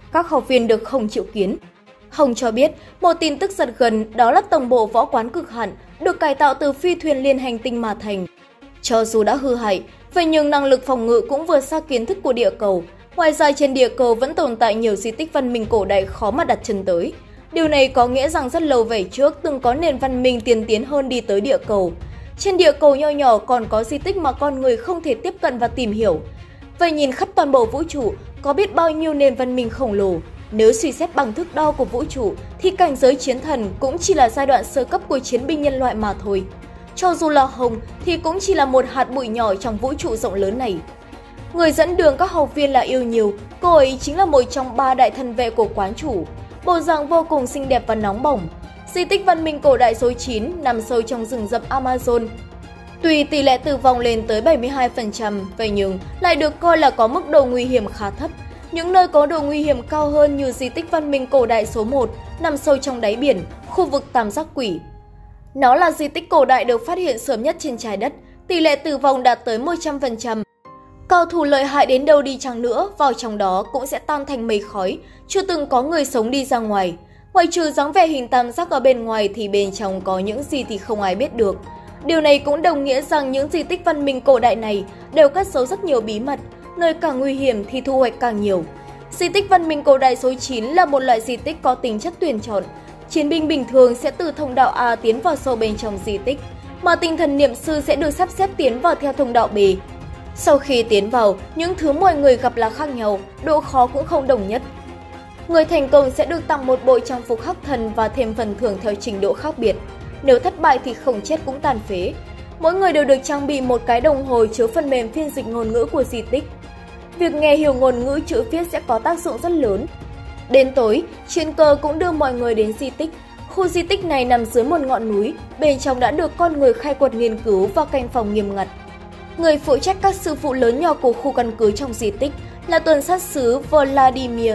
Các học viên được Hồng triệu kiến. Hồng cho biết, một tin tức giật gân đó là tổng bộ võ quán Cực Hạn được cải tạo từ phi thuyền liên hành tinh mà thành. Cho dù đã hư hại, vậy nhưng năng lực phòng ngự cũng vượt xa kiến thức của địa cầu. Ngoài ra trên địa cầu vẫn tồn tại nhiều di tích văn minh cổ đại khó mà đặt chân tới. Điều này có nghĩa rằng rất lâu về trước từng có nền văn minh tiên tiến hơn đi tới địa cầu. Trên địa cầu nho nhỏ còn có di tích mà con người không thể tiếp cận và tìm hiểu. Vậy nhìn khắp toàn bộ vũ trụ, có biết bao nhiêu nền văn minh khổng lồ. Nếu suy xét bằng thước đo của vũ trụ, thì cảnh giới chiến thần cũng chỉ là giai đoạn sơ cấp của chiến binh nhân loại mà thôi. Cho dù là Hồng thì cũng chỉ là một hạt bụi nhỏ trong vũ trụ rộng lớn này. Người dẫn đường các học viên là Yêu Nhiều, cô ấy chính là một trong 3 đại thần vệ của quán chủ. Bộ dạng vô cùng xinh đẹp và nóng bỏng. Di tích văn minh cổ đại số 9 nằm sâu trong rừng rậm Amazon. Tuy tỷ lệ tử vong lên tới 72%, vậy nhưng lại được coi là có mức độ nguy hiểm khá thấp. Những nơi có độ nguy hiểm cao hơn như di tích văn minh cổ đại số 1 nằm sâu trong đáy biển, khu vực Tam Giác Quỷ. Nó là di tích cổ đại được phát hiện sớm nhất trên trái đất, tỷ lệ tử vong đạt tới 100%. Cao thủ lợi hại đến đâu đi chăng nữa, vào trong đó cũng sẽ tan thành mây khói, chưa từng có người sống đi ra ngoài. Ngoại trừ dáng vẻ hình tam giác ở bên ngoài thì bên trong có những gì thì không ai biết được. Điều này cũng đồng nghĩa rằng những di tích văn minh cổ đại này đều cất giấu rất nhiều bí mật, nơi càng nguy hiểm thì thu hoạch càng nhiều. Di tích văn minh cổ đại số 9 là một loại di tích có tính chất tuyển chọn. Chiến binh bình thường sẽ từ thông đạo A tiến vào sâu bên trong di tích, mà tinh thần niệm sư sẽ được sắp xếp tiến vào theo thông đạo B. Sau khi tiến vào, những thứ mọi người gặp là khác nhau, độ khó cũng không đồng nhất. Người thành công sẽ được tặng một bộ trang phục hắc thần và thêm phần thưởng theo trình độ khác biệt. Nếu thất bại thì không chết cũng tàn phế. Mỗi người đều được trang bị một cái đồng hồ chứa phần mềm phiên dịch ngôn ngữ của di tích. Việc nghe hiểu ngôn ngữ chữ viết sẽ có tác dụng rất lớn. Đến tối, chuyên cơ cũng đưa mọi người đến di tích. Khu di tích này nằm dưới một ngọn núi, bên trong đã được con người khai quật nghiên cứu và canh phòng nghiêm ngặt. Người phụ trách các sư phụ lớn nhỏ của khu căn cứ trong di tích là tuần sát sứ Vladimir.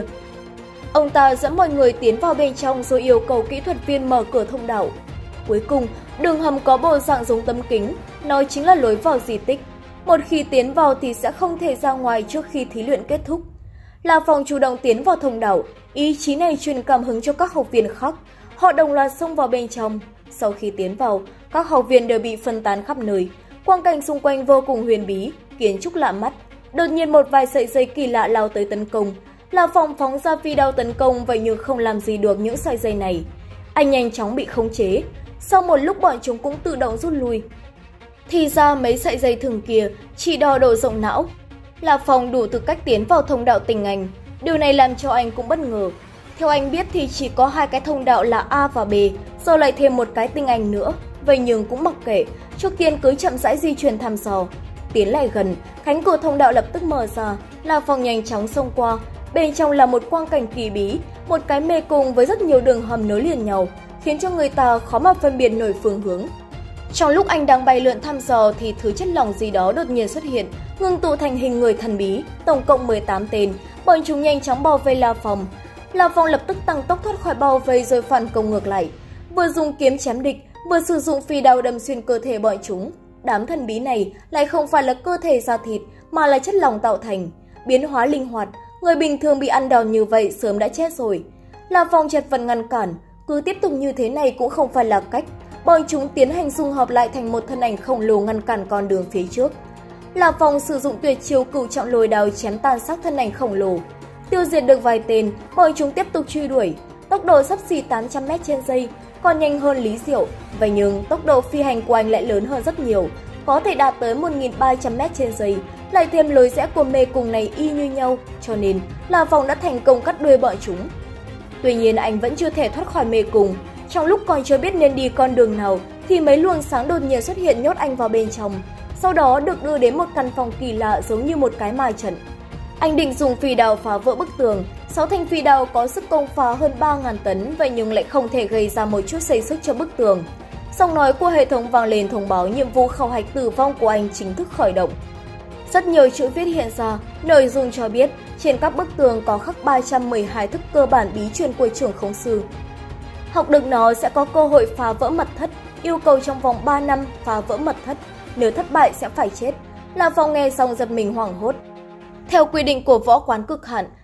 Ông ta dẫn mọi người tiến vào bên trong rồi yêu cầu kỹ thuật viên mở cửa thông đạo. Cuối cùng, đường hầm có bộ dạng giống tấm kính, nó chính là lối vào di tích. Một khi tiến vào thì sẽ không thể ra ngoài trước khi thí luyện kết thúc. La Phong chủ động tiến vào thông đạo, ý chí này truyền cảm hứng cho các học viên khác. Họ đồng loạt xông vào bên trong. Sau khi tiến vào, các học viên đều bị phân tán khắp nơi. Quang cảnh xung quanh vô cùng huyền bí, kiến trúc lạ mắt. Đột nhiên một vài sợi dây kỳ lạ lao tới tấn công. La Phong phóng ra phi đao tấn công vậy nhưng không làm gì được những sợi dây này. Anh nhanh chóng bị khống chế. Sau một lúc bọn chúng cũng tự động rút lui. Thì ra mấy sợi dây thừng kia chỉ đo độ rộng não. La Phong đủ tư cách tiến vào thông đạo tình anh. Điều này làm cho anh cũng bất ngờ. Theo anh biết thì chỉ có 2 cái thông đạo là A và B, rồi lại thêm một cái tinh anh nữa. Vậy nhưng cũng mặc kệ, trước tiên cứ chậm rãi di chuyển thăm dò. Tiến lại gần, cánh cửa thông đạo lập tức mở ra, La Phong nhanh chóng xông qua. Bên trong là một quang cảnh kỳ bí, một cái mê cung với rất nhiều đường hầm nối liền nhau, khiến cho người ta khó mà phân biệt nổi phương hướng. Trong lúc anh đang bay lượn thăm dò thì thứ chất lỏng gì đó đột nhiên xuất hiện, ngưng tụ thành hình người thần bí, tổng cộng 18 tên. Bọn chúng nhanh chóng bao vây La Phong. La Phong lập tức tăng tốc thoát khỏi bao vây rồi phản công ngược lại, vừa dùng kiếm chém địch, vừa sử dụng phi đao đâm xuyên cơ thể bọn chúng. Đám thần bí này lại không phải là cơ thể da thịt mà là chất lỏng tạo thành, biến hóa linh hoạt. Người bình thường bị ăn đòn như vậy sớm đã chết rồi. La Phong chật vật ngăn cản, cứ tiếp tục như thế này cũng không phải là cách. Bọn chúng tiến hành dung hợp lại thành một thân ảnh khổng lồ ngăn cản con đường phía trước. La Phong sử dụng tuyệt chiêu cửu trọng lôi đao chém tan xác thân ảnh khổng lồ. Tiêu diệt được vài tên, bọn chúng tiếp tục truy đuổi. Tốc độ xấp xỉ 800m trên giây, còn nhanh hơn Lý Diệu. Vậy nhưng tốc độ phi hành của anh lại lớn hơn rất nhiều, có thể đạt tới 1300m trên giây. Lại thêm lối rẽ của mê cung này y như nhau, cho nên La Phong đã thành công cắt đuôi bọn chúng. Tuy nhiên anh vẫn chưa thể thoát khỏi mê cung. Trong lúc còn chưa biết nên đi con đường nào thì mấy luồng sáng đột nhiên xuất hiện nhốt anh vào bên trong. Sau đó được đưa đến một căn phòng kỳ lạ giống như một cái ma trận. Anh định dùng phi đao phá vỡ bức tường. 6 thanh phi đao có sức công phá hơn 3.000 tấn, vậy nhưng lại không thể gây ra một chút xây sức cho bức tường. Giọng nói của hệ thống vang lên thông báo nhiệm vụ khảo hạch tử vong của anh chính thức khởi động. Rất nhiều chữ viết hiện ra, nội dung cho biết trên các bức tường có khắc 312 thức cơ bản bí truyền của trưởng khống sư. Học được nó sẽ có cơ hội phá vỡ mật thất, yêu cầu trong vòng 3 năm phá vỡ mật thất, nếu thất bại sẽ phải chết. La Phong nghe xong giật mình hoảng hốt. Theo quy định của võ quán Cực Hạn,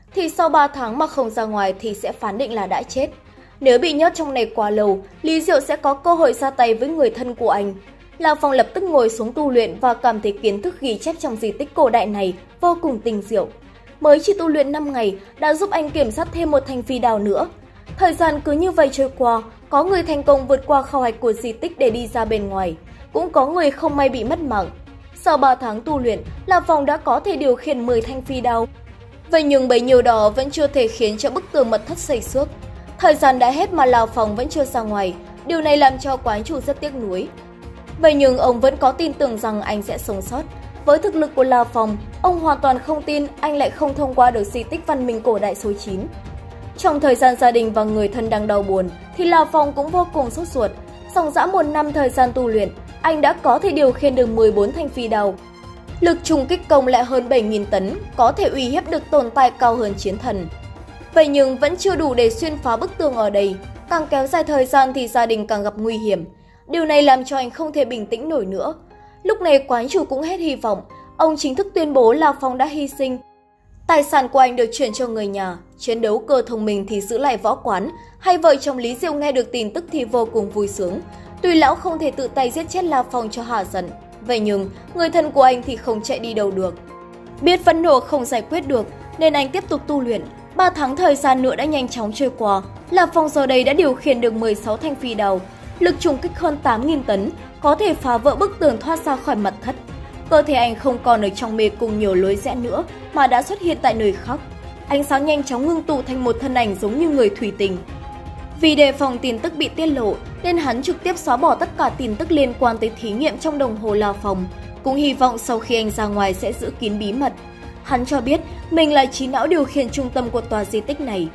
thì sau 3 tháng mà không ra ngoài thì sẽ phán định là đã chết. Nếu bị nhốt trong này quá lâu, Lý Diệu sẽ có cơ hội ra tay với người thân của anh. La Phong lập tức ngồi xuống tu luyện và cảm thấy kiến thức ghi chép trong di tích cổ đại này vô cùng tinh diệu. Mới chỉ tu luyện 5 ngày đã giúp anh kiểm soát thêm một thanh phi đao nữa. Thời gian cứ như vậy trôi qua, có người thành công vượt qua khảo hạch của di tích để đi ra bên ngoài, cũng có người không may bị mất mạng. Sau 3 tháng tu luyện, La Phong đã có thể điều khiển 10 thanh phi đao. Vậy nhưng bấy nhiêu đó vẫn chưa thể khiến cho bức tường mật thất xây xước. Thời gian đã hết mà La Phong vẫn chưa ra ngoài, điều này làm cho quán chủ rất tiếc nuối. Vậy nhưng ông vẫn có tin tưởng rằng anh sẽ sống sót. Với thực lực của La Phong, ông hoàn toàn không tin anh lại không thông qua được di tích văn minh cổ đại số 9. Trong thời gian gia đình và người thân đang đau buồn, thì La Phong cũng vô cùng sốt ruột. Dòng dã 1 năm thời gian tu luyện, anh đã có thể điều khiển được 14 thanh phi đao. Lực trùng kích công lại hơn 7.000 tấn, có thể uy hiếp được tồn tại cao hơn chiến thần. Vậy nhưng vẫn chưa đủ để xuyên phá bức tường ở đây. Càng kéo dài thời gian thì gia đình càng gặp nguy hiểm. Điều này làm cho anh không thể bình tĩnh nổi nữa. Lúc này quán chủ cũng hết hy vọng. Ông chính thức tuyên bố La Phong đã hy sinh. Tài sản của anh được chuyển cho người nhà. Chiến đấu cơ thông minh thì giữ lại võ quán. Hai vợ chồng Lý Diệu nghe được tin tức thì vô cùng vui sướng. Tuy lão không thể tự tay giết chết La Phong cho hả giận, vậy nhưng người thân của anh thì không chạy đi đâu được. Biết phẫn nộ không giải quyết được nên anh tiếp tục tu luyện. 3 tháng thời gian nữa đã nhanh chóng trôi qua. La Phong giờ đây đã điều khiển được 16 thanh phi đao, lực trùng kích hơn 8.000 tấn, có thể phá vỡ bức tường thoát ra khỏi mật thất. Cơ thể anh không còn ở trong mê cung nhiều lối rẽ nữa mà đã xuất hiện tại nơi khác. Ánh sáng nhanh chóng ngưng tụ thành một thân ảnh giống như người thủy tinh. Vì đề phòng tin tức bị tiết lộ nên hắn trực tiếp xóa bỏ tất cả tin tức liên quan tới thí nghiệm trong đồng hồ La Phong, cũng hy vọng sau khi anh ra ngoài sẽ giữ kín bí mật. Hắn cho biết mình là trí não điều khiển trung tâm của tòa di tích này.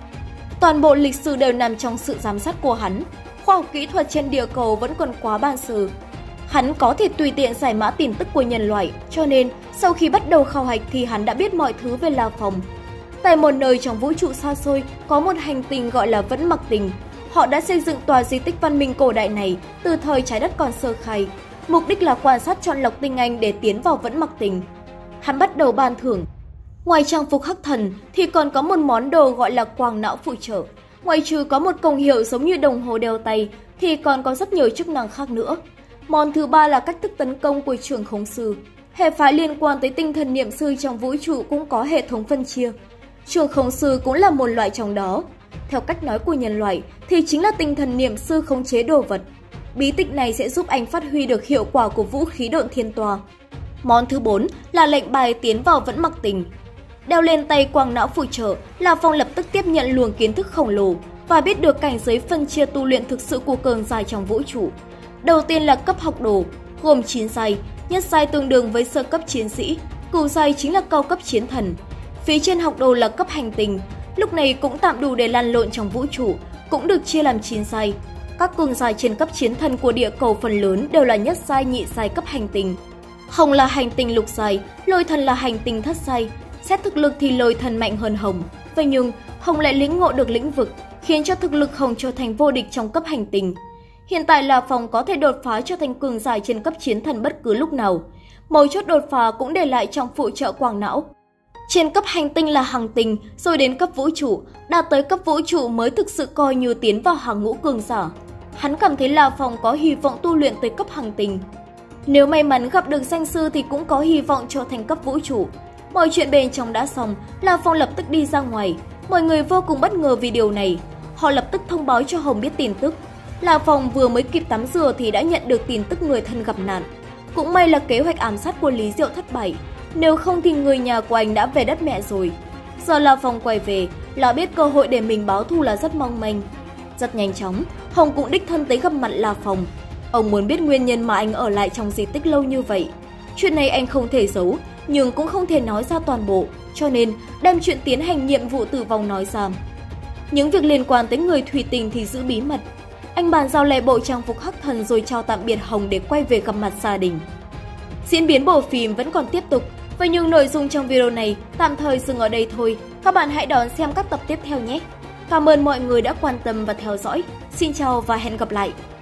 Toàn bộ lịch sử đều nằm trong sự giám sát của hắn. Khoa học kỹ thuật trên địa cầu vẫn còn quá ban sơ. Hắn có thể tùy tiện giải mã tin tức của nhân loại, cho nên sau khi bắt đầu khảo hạch thì hắn đã biết mọi thứ về La Phong. Tại một nơi trong vũ trụ xa xôi có một hành tinh gọi là Vẫn Mặc Tinh. Họ đã xây dựng tòa di tích văn minh cổ đại này từ thời trái đất còn sơ khai. Mục đích là quan sát chọn lọc tinh anh để tiến vào Vẫn Mặc Tinh. Hắn bắt đầu ban thưởng. Ngoài trang phục hắc thần thì còn có một món đồ gọi là quang não phụ trợ. Ngoài trừ có một công hiệu giống như đồng hồ đeo tay thì còn có rất nhiều chức năng khác nữa. Món thứ 3 là cách thức tấn công của Trường Khống Sư. Hệ phái liên quan tới tinh thần niệm sư trong vũ trụ cũng có hệ thống phân chia. Trường Khống Sư cũng là một loại trong đó. Theo cách nói của nhân loại thì chính là tinh thần niệm sư khống chế đồ vật. Bí tịch này sẽ giúp anh phát huy được hiệu quả của vũ khí độn thiên tòa. Món thứ 4 là lệnh bài tiến vào Vẫn Mặc Tinh. Đeo lên tay quang não phụ trợ, La Phong lập tức tiếp nhận luồng kiến thức khổng lồ và biết được cảnh giới phân chia tu luyện thực sự của cường giai trong vũ trụ. Đầu tiên là cấp học đồ, gồm 9 giai, nhất giai tương đương với sơ cấp chiến sĩ, cửu giai chính là cao cấp chiến thần. Phía trên học đồ là cấp hành tinh, lúc này cũng tạm đủ để lăn lộn trong vũ trụ, cũng được chia làm 9 giai. Các cường giai trên cấp chiến thần của địa cầu phần lớn đều là nhất giai, nhị giai cấp hành tinh. Hồng là hành tinh lục giai, lôi thần là hành tinh thất giai. Xét thực lực thì lôi thần mạnh hơn Hồng, vậy nhưng Hồng lại lĩnh ngộ được lĩnh vực, khiến cho thực lực Hồng trở thành vô địch trong cấp hành tinh. Hiện tại La Phong có thể đột phá trở thành cường giả trên cấp chiến thần bất cứ lúc nào. Mấu chốt đột phá cũng để lại trong phụ trợ quang não. Trên cấp hành tinh là hàng tinh, rồi đến cấp vũ trụ, đạt tới cấp vũ trụ mới thực sự coi như tiến vào hàng ngũ cường giả. Hắn cảm thấy La Phong có hy vọng tu luyện tới cấp hành tinh. Nếu may mắn gặp được danh sư thì cũng có hy vọng trở thành cấp vũ trụ. Mọi chuyện bên trong đã xong, La Phong lập tức đi ra ngoài. Mọi người vô cùng bất ngờ vì điều này. Họ lập tức thông báo cho Hồng biết tin tức. La Phong vừa mới kịp tắm rửa thì đã nhận được tin tức người thân gặp nạn. Cũng may là kế hoạch ám sát của Lý Diệu thất bại. Nếu không thì người nhà của anh đã về đất mẹ rồi. Giờ La Phong quay về, là biết cơ hội để mình báo thù là rất mong manh. Rất nhanh chóng, Hồng cũng đích thân tới gặp mặt La Phong. Ông muốn biết nguyên nhân mà anh ở lại trong di tích lâu như vậy. Chuyện này anh không thể giấu, nhưng cũng không thể nói ra toàn bộ, cho nên đem chuyện tiến hành nhiệm vụ tử vong nói ra. Những việc liên quan tới người thủy tinh thì giữ bí mật. Anh bàn giao lại bộ trang phục hắc thần rồi chào tạm biệt Hồng để quay về gặp mặt gia đình. Diễn biến bộ phim vẫn còn tiếp tục, vậy nhưng nội dung trong video này tạm thời dừng ở đây thôi. Các bạn hãy đón xem các tập tiếp theo nhé. Cảm ơn mọi người đã quan tâm và theo dõi. Xin chào và hẹn gặp lại.